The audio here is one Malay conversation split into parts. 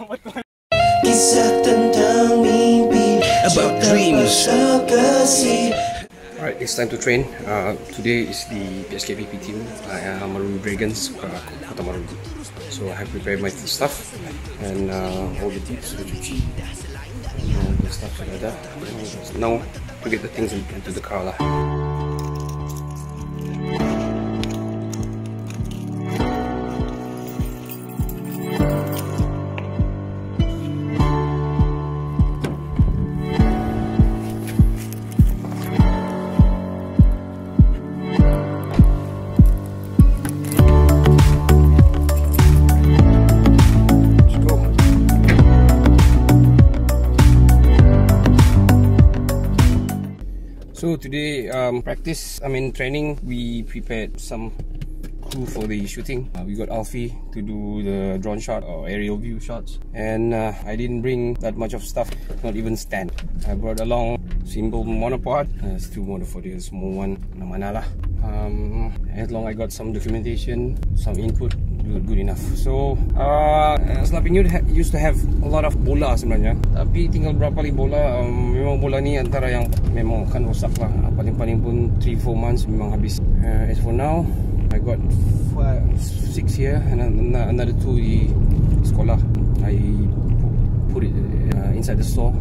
About dreams. Alright, it's time to train. Today is the PSKVP team, Marudu Dragons, Kota Marudu. So I have prepared my stuff and all the tips, the cuci, and the stuff like that. Now to get the things into the car lah. So today, training, we prepared some crew for the shooting. We got Alfie to do the drone shot or aerial view shots, and I didn't bring that much of stuff, not even stand. I brought along simple monopod, still mono for the small one, namana lah. As long I got some documentation, some input, good enough. So Slapping used to have a lot of bola sebenarnya, tapi tinggal berapa kali bola. Memang bola ni antara yang memang akan rosak lah. Paling-paling pun 3-4 months memang habis. As for now, I got 6 here and another 2 di sekolah. I put it inside the store.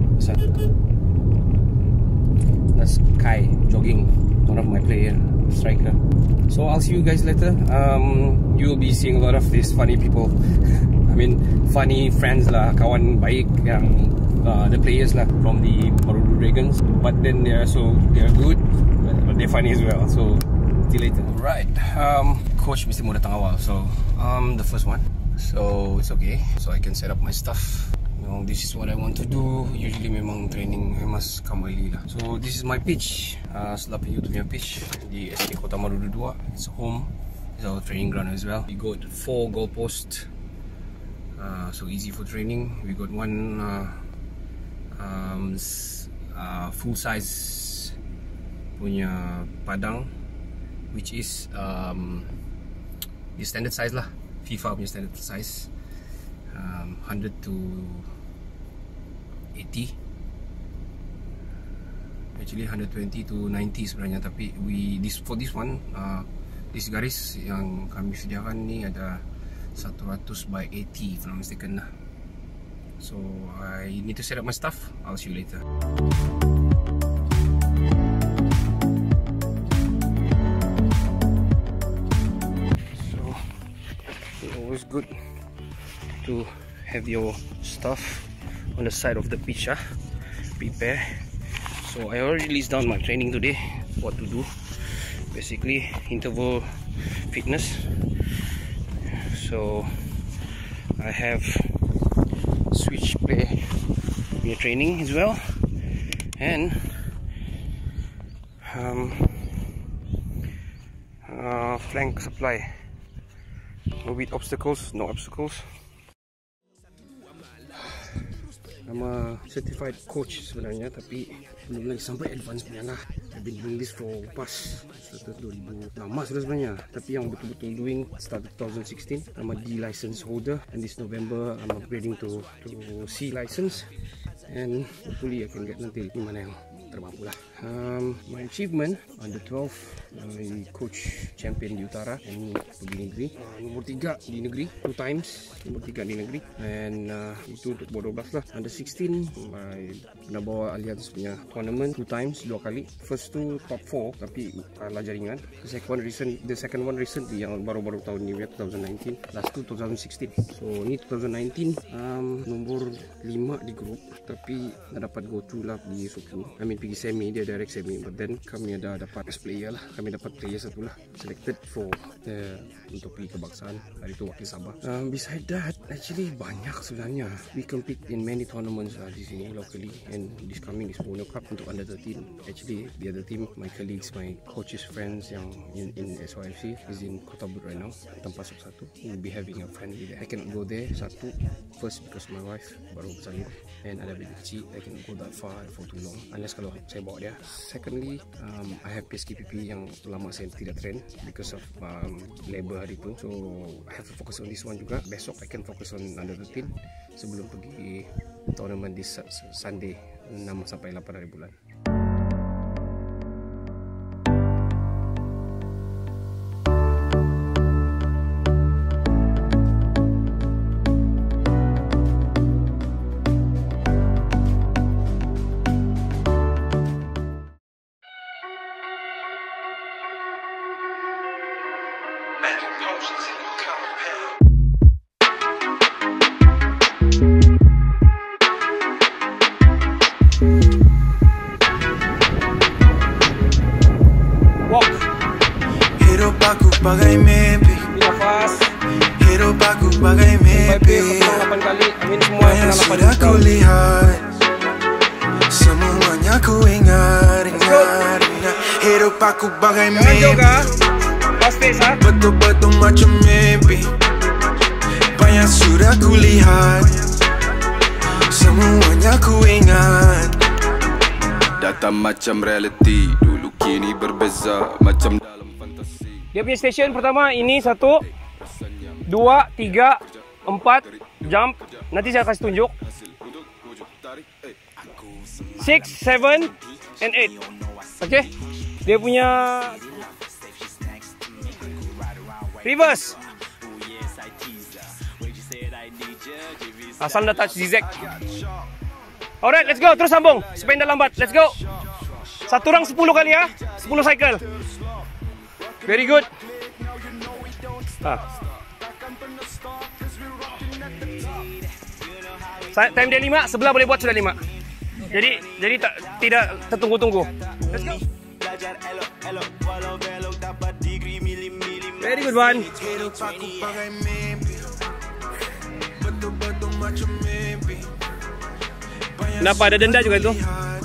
That's Kai jogging, one of my player, striker. So I'll see you guys later. You'll be seeing a lot of these funny people. Funny friends lah, kawan baik yang the players lah from the Marudu Dragons. But then they're good, but they're funny as well. So see you later. Right, coach mesti mau datang awal. So the first one. So it's okay. So I can set up my stuff. This is what I want to do. Usually memang training must come early lah. So this is my pitch. Slapping you to your pitch di SK Kota Marudu 2. It's home. It's our training ground as well. We got 4 goalposts. So easy for training. We got one full size punya padang, which is the standard size lah, FIFA punya standard size, 100 to 80. Actually 120 to 90 sebenarnya, tapi for this one, this garis yang kami sediakan ni ada 100 by 80 if I'm not mistaken lah. So I need to set up my stuff. I'll see you later. So it's always good to have your stuff on the side of the pitch, prepare. So I already list down my training today, what to do. Basically interval fitness. So I have switch play training as well, and flank supply with obstacles, no obstacles. I'm a certified coach sebenarnya, tapi belum lagi sampai advance punya lah. I've been doing this for past 2000 lama sudah sebenarnya, tapi yang betul-betul doing start 2016. I'm a D license holder, and this November I'm upgrading to C license, and hopefully I can get nanti di mana yang termampu lah. My achievement under 12, I coach champion di utara and pergi negeri, nomor 3 di negeri 2 times, nomor 3 di negeri, and itu untuk bawah 12 lah. Under 16 I pernah bawa Alliance punya tournament 2 times, 2 kali. First tu top 4 tapi kalah jaringan. The second one recently yang baru-baru tahun ni, 2019. Last tu 2016. So ni 2019, nomor 5 di grup, tapi tak dapat go through lah pergi Suku. Pergi semi, dia direct semi, but then kami ada dapat player lah, kami dapat player satu lah, selected for untuk pergi kebangsaan hari tu wakil Sabah. Beside that, actually banyak sebenarnya. We compete in many tournaments di sini locally, and this coming is Borneo Cup untuk under 13. Actually the other team, my colleagues, my coaches, friends yang in SYFC is in Kota Bud right now, tempat satu. We'll be having a friendly there. I cannot go there first because my wife baru bersalin, and ada baby kecil. I cannot go that far for too long unless kalau So saya bawa dia. Secondly, I have PSKPP yang lama saya tidak train because of labor hari tu. So I have to focus on this one juga. Besok I can focus on under 13 sebelum pergi tournament di Sunday 6 sampai 8 hari bulan. Hidup aku bagai mimpi, hidup aku bagai mimpi. Banyak sudah ku lihat, semuanya ku ingat. Hidup aku bagai mimpi, betul-betul macam mimpi. Banyak sudah ku lihat, semuanya ku ingat. Datang macam reality, dulu kini berbeza macam dalam fantasi. Dia punya station pertama ini 1, 2, 3, 4 jump. Nanti saya kasih tunjuk 6, 7 and 8. Okay. Dia punya reverse asal dah touch zigzag. Alright, let's go. Terus sambung. Spin dah lambat. Let's go. Satu orang 10 kali ya. 10 cycle. Very good. Time dia 5, sebelah boleh buat sudah 5. Jadi tidak tertunggu-tunggu. Let's go. Very good one. Kenapa ada denda juga itu?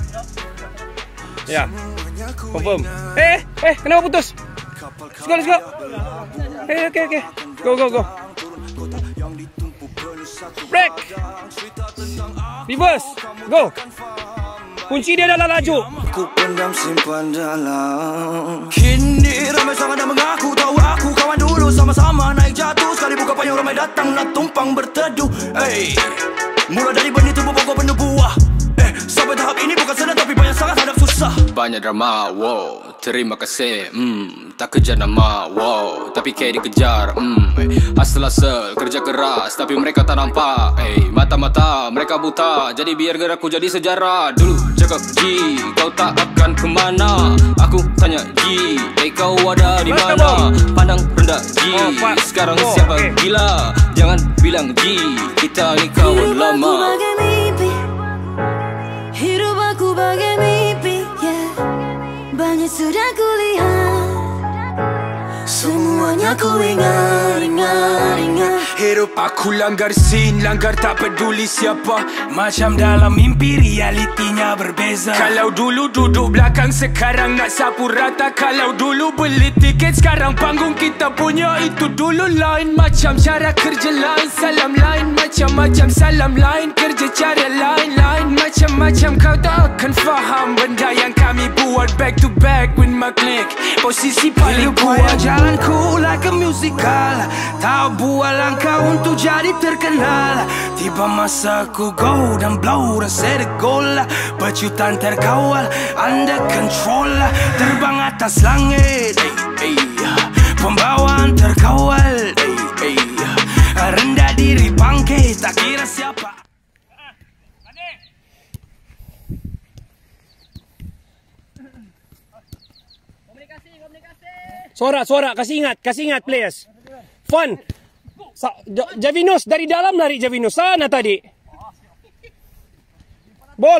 Ya. Confirm. Kenapa putus? Let's go. Okay. Go. Break. Reverse. Go. Kunci dia adalah laju. Ku pendam simpan dalam. Kini ramai sangat dah mengaku tahu aku kawan dulu sama-sama naik jatuh. Sekali buka payung ramai datang nak tumpang berteduh. Mula dari benih tumbuh pokok penuh buah. Sampai tahap ini bukan senang tapi banyak sangat hadap susah. Banyak drama, wow. Terima kasih, tak kejar nama, wow. Tapi kayak dikejar, Asal-asal kerja keras tapi mereka tak nampak. Mata-mata mereka buta, jadi biar gerakku jadi sejarah. Dulu cakap G, kau tak akan kemana. Aku tanya G, kau ada di mana? Pandang rendah G, sekarang siapa gila? Jangan bilang G, kita ni kawan lama. Hidup aku bagai mimpi, yeah. Banyak sudah ku lihat, semuanya ku ingat. Hidup aku langgar scene, langgar tak peduli siapa. Macam dalam mimpi, realitinya berbeza. Kalau dulu duduk belakang, sekarang nak sapu rata. Kalau dulu beli tiket, sekarang panggung kita punya. Itu dulu lain, macam cara kerja lain. Salam lain, macam-macam salam lain. Kerja cara lain-lain, macam-macam kau tak akan faham. Benda yang kami buat back to back with my click. Posisi paling kuat. Jalanku like a musical, tak buat langkah untuk jadi terkenal. Tiba masa ku go dan blow dan set a goal. Pecutan terkawal, under control. Terbang atas langit, pembawaan terkawal. Rendah diri bangkit, tak kira siapa. Suara, kasih ingat players. Fun. Javinus dari dalam lari Javinus sana tadi. Ball.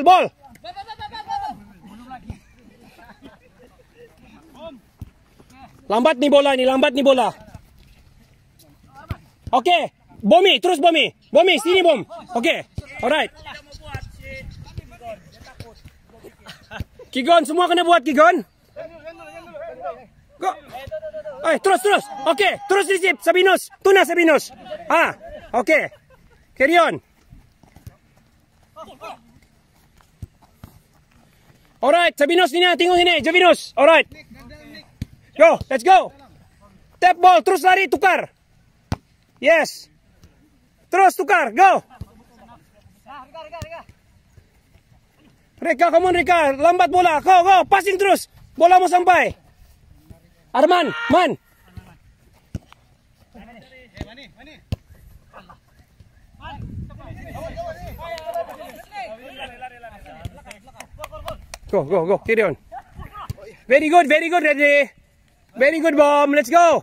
Lambat nih bola. Oke, Bomi, terus Bomi. Bomi, sini Bom. Oke, alright. Kigon, semua kena buat Kigon. Go. Terus. Oke, terus receive Sabinus. Tuna Sabinus. Oke. Carry on. Alright, Javinus sini, tengok sini, Javinus. Alright. Go, let's go. Tap ball, terus lari, tukar. Yes. Terus tukar, go. Rika, come on Rika, lambat bola. Go, passing terus. Bola mau sampai. Arman, man. Go, carry on. Very good, ready. Very good, Bom, let's go.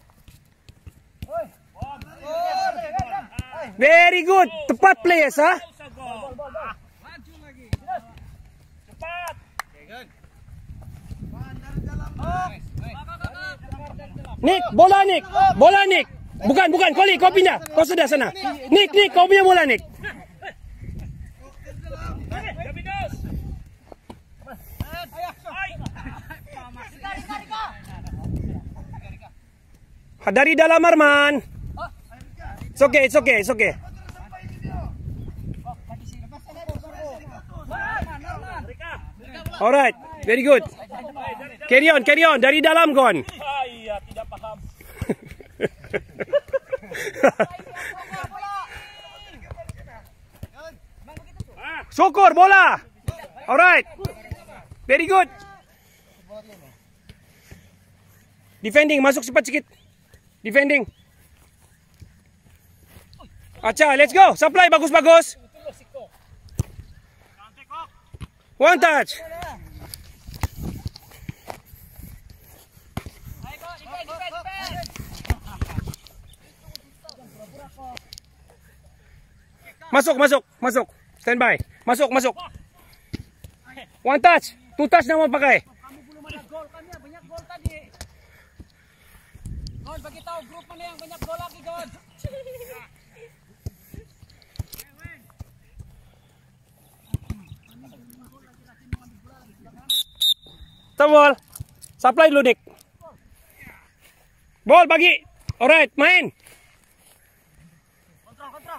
Very good, tepat players, ha? Nick, bola Nick. Bukan, kau pindah. Kau sudah sana. Nick, kau punya bola Nick. Dari dalam Arman. It's okay. Alright, very good. Carry on. Dari dalam Gon. Iya, tidak paham. Syukur bola. Alright. Very good. Defending, masuk cepat sikit. Defending. Acha, let's go. Supply bagus. One touch. Masuk. Stand by. Masuk. One touch. Two touch na mo pakai. Kamu belum ada gol, kami banyak gol tadi. Gon, bagi tahu grup mana yang banyak gol lagi, Gon. Ball. Supply dulu, Nick. Ball bagi. Alright, main. Kontrol.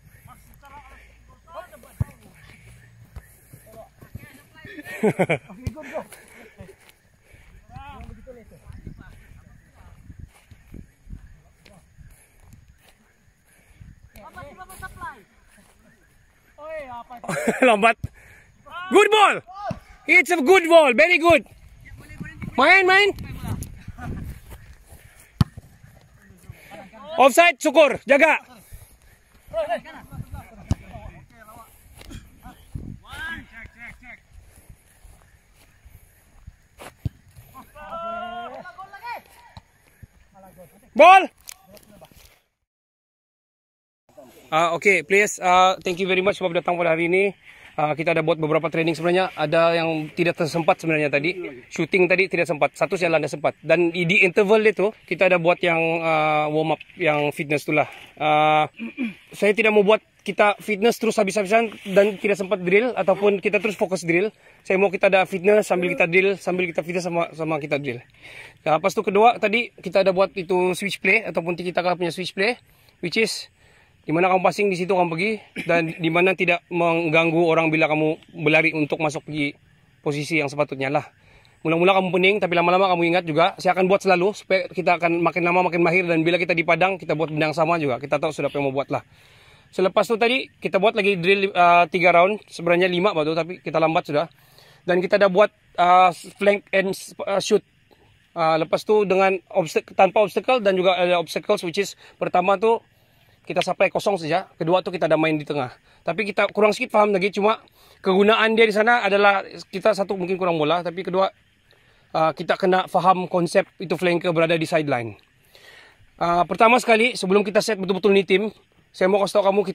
Lambat. Good ball. It's a good ball. Very good. Main. Offside, syukur. Jaga. Ball. Okay, players, thank you very much sebab datang pada hari ini. Kita ada buat beberapa training sebenarnya. Ada yang tidak tersempat sebenarnya tadi. Shooting tadi tidak sempat. Satu jalan ada sempat. Dan di interval itu kita ada buat yang warm up, yang fitness itulah. Saya tidak mau buat kita fitness terus habis-habisan dan tidak sempat drill ataupun kita terus fokus drill. Saya mau kita ada fitness sambil kita drill, sambil kita fitness sama kita drill. Nah, lepas itu kedua tadi kita ada buat itu switch play ataupun kita punya switch play, which is di mana kamu passing di situ kamu pergi dan di mana tidak mengganggu orang bila kamu berlari untuk masuk di posisi yang sepatutnya lah. Mula-mula kamu pening tapi lama-lama kamu ingat juga. Saya akan buat selalu supaya kita akan makin lama makin mahir dan bila kita di padang kita buat benda yang sama juga. Kita tahu sudah apa yang mau buat lah. Selepas itu tadi kita buat lagi drill 3 round, sebenarnya 5 batu tapi kita lambat sudah. Dan kita ada buat flank and shoot. Lepas tu dengan tanpa obstacle dan juga ada obstacles, which is pertama tu kita sampai kosong saja, kedua tu kita ada main di tengah. Tapi kita kurang sikit faham lagi, cuma kegunaan dia di sana adalah kita satu mungkin kurang bola, tapi kedua kita kena faham konsep itu flanker berada di sideline. Pertama sekali sebelum kita set betul-betul ni tim, saya mau kasih tahu kamu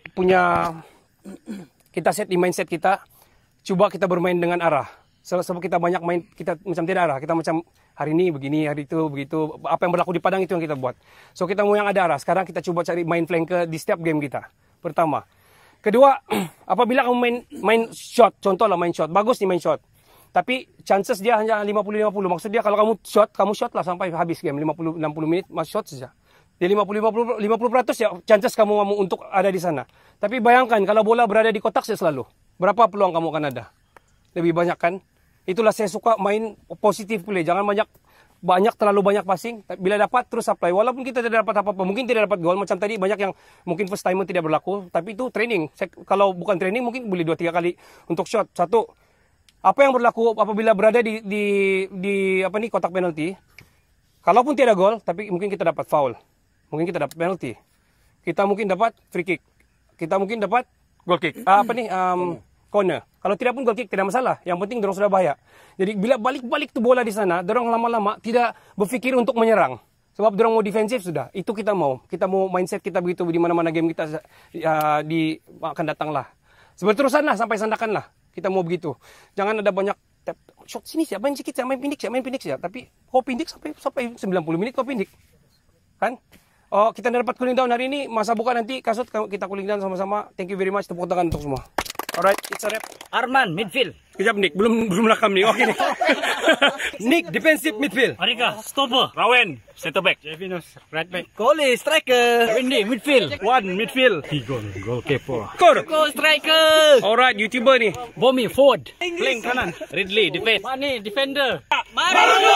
kita set di mindset kita, coba kita bermain dengan arah. Sebab kita banyak main, kita macam tidak arah, kita macam hari ini begini, hari itu begitu, apa yang berlaku di padang itu yang kita buat. So kita mau yang ada arah. Sekarang kita coba cari main flanker di setiap game kita. Pertama. Kedua, apabila kamu main shot, contohlah main shot, bagus nih main shot. Tapi chances dia hanya 50-50. Maksud dia kalau kamu shot lah sampai habis game 50-60 menit, mas shot saja. Dia 50% ya chances kamu untuk ada di sana. Tapi bayangkan kalau bola berada di kotak saya selalu. Berapa peluang kamu akan ada? Lebih banyak kan? Itulah saya suka main positif play. Jangan terlalu banyak passing. Bila dapat terus supply. Walaupun kita tidak dapat apa-apa, mungkin tidak dapat gol macam tadi, banyak yang mungkin first timer tidak berlaku, tapi itu training. Kalau bukan training mungkin boleh 2-3 kali untuk shot. Satu, apa yang berlaku apabila berada di kotak penalti? Kalaupun tidak gol, tapi mungkin kita dapat foul. Mungkin kita dapat penalti. Kita mungkin dapat free kick. Kita mungkin dapat goal kick. Corner. Kalau tidak pun goal kick tidak masalah. Yang penting dorang sudah bahaya. Jadi bila balik-balik tu bola di sana, dorang lama-lama tidak berfikir untuk menyerang. Sebab dorang mau defensif sudah. Itu kita mau. Kita mau mindset kita begitu di mana-mana game kita akan datang lah. Seterusnya lah sampai sandakan lah. Kita mau begitu. Jangan ada banyak shot sini siapa main sikit, siapa main pindik siapa. Tapi kau pindik sampai 90 minit kau pindik. Kan? Oh, kita dapat cooling down hari ini. Masa buka nanti kasut kita cooling down sama-sama. Thank you very much. Tepuk tangan untuk semua. Alright, it's a wrap. Arman, midfield. Kejap Nick, belum rakam nih. Oke nih. Nick, defensive midfield. Arika, stopper. Rawen, center back. Jevinus, right back. Kohli, striker. Wendy, midfield. One, midfield. Goalkeeper. Kor, striker. Alright, YouTuber nih. Bomi, forward. Flank kanan. Ridley, defense. Mani, defender. Marudu,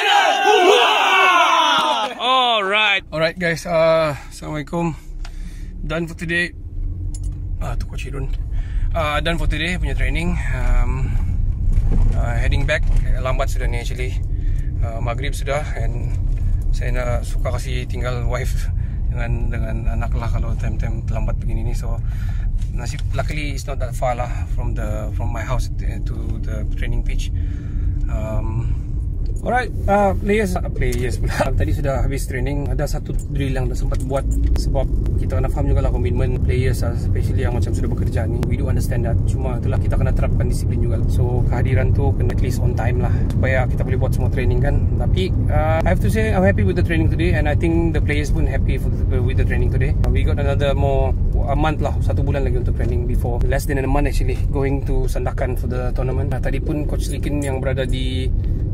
Alright guys, Assalamualaikum. Done for today. Tu coach Irun. Done for today punya training. Heading back. Lambat sudah ni actually. Maghrib sudah, and saya suka kasih tinggal wife dengan anak lah kalau time-time terlambat begini ni. So nasib, luckily it's not that far lah from my house to the training pitch. Alright, players pula. Tadi sudah habis training. Ada satu drill yang dah sempat buat. Sebab kita kena faham juga lah komitmen players, especially yang macam sudah bekerja ni. We do understand that. Cuma itulah kita kena terapkan disiplin juga. So kehadiran tu kena at least on time lah, supaya kita boleh buat semua training kan. Tapi I have to say I'm happy with the training today, and I think the players pun happy with the training today. We got another a month lah, 1 bulan lagi untuk training before. Less than a month actually going to Sandakan for the tournament. Tadi pun Coach Likin yang berada di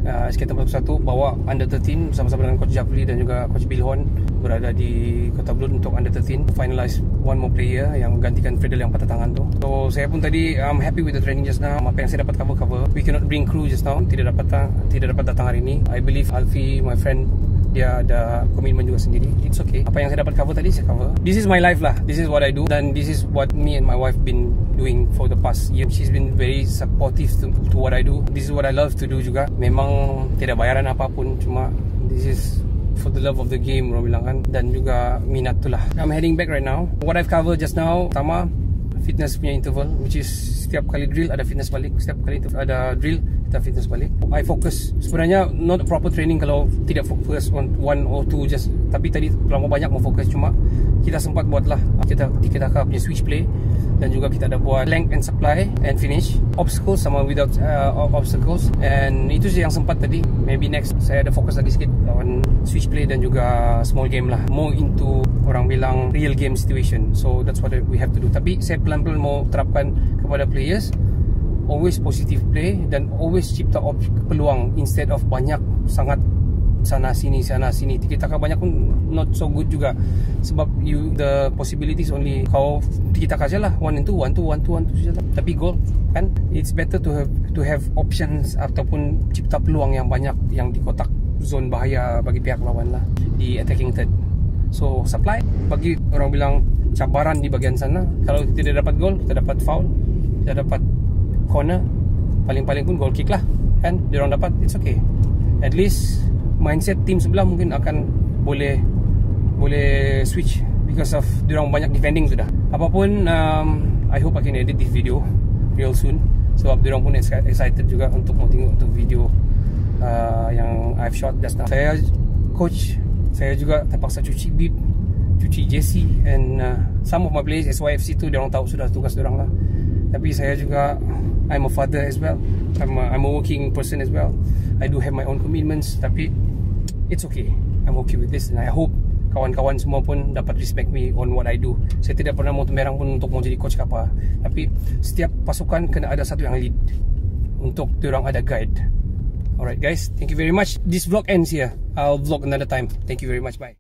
SK41 bawa under 13 bersama-sama dengan Coach Jafri dan juga Coach Bilhon berada di Kota Belud untuk under 13 to finalize one more player yang gantikan Fredel yang patah tangan tu. So saya pun tadi I'm happy with the training just now. Apa yang saya dapat cover. We cannot bring crew just now. Tidak dapat datang hari ini. I believe Alfie, my friend, dia ada komitmen juga sendiri. It's okay. Apa yang saya dapat cover tadi saya cover. This is my life lah. This is what I do, dan this is what me and my wife been doing for the past year. She's been very supportive to what I do. This is what I love to do juga. Memang tidak bayaran apapun, cuma this is for the love of the game, orang bilang kan, dan juga minat tu lah. I'm heading back right now. What I've covered just now, pertama fitness punya interval, which is setiap kali drill ada fitness balik. Setiap kali ada drill kita fitness balik. I focus, sebenarnya not proper training kalau tidak fokus on 1 or 2 just. Tapi tadi terlalu banyak mau fokus, cuma kita sempat buatlah kita punya switch play, dan juga kita ada buat length and supply and finish, obstacles sama without obstacles. And itu sih yang sempat tadi. Maybe next saya ada fokus lagi sikit on switch play dan juga small game lah, more into orang bilang real game situation. So that's what we have to do. Tapi saya pelan-pelan mau terapkan kepada players, always positive play dan always cipta peluang instead of banyak sangat sana sini. Kita banyak pun not so good juga, sebab the possibilities only kau kita kasih lah 1 and 2 saja lah. Tapi goal kan, it's better to have options ataupun cipta peluang yang banyak yang di kotak zone bahaya bagi pihak lawan lah di attacking third. So supply bagi orang bilang cabaran di bagian sana. Kalau tidak dapat gol, kita dapat foul, kita dapat corner, paling-paling pun goal kick lah kan, dia orang dapat, it's okay. At least mindset tim sebelah mungkin akan boleh switch because of diorang banyak defending sudah. Apapun, I hope I can edit this video real soon, sebab diorang pun excited juga untuk mau tengok untuk video yang I've shot just now. Saya coach, saya juga terpaksa cuci bib, cuci jersey, and some of my players SYFC tu diorang tahu sudah tugas diorang lah. Tapi saya juga, I'm a father as well, I'm a working person as well. I do have my own commitments, tapi it's okay. I'm okay with this, and I hope kawan-kawan semua pun dapat respect me on what I do. Saya tidak pernah mau merang pun untuk mau jadi coach ke apa. Tapi setiap pasukan kena ada satu yang lead, untuk diorang ada guide. Alright guys, thank you very much. This vlog ends here. I'll vlog another time. Thank you very much. Bye.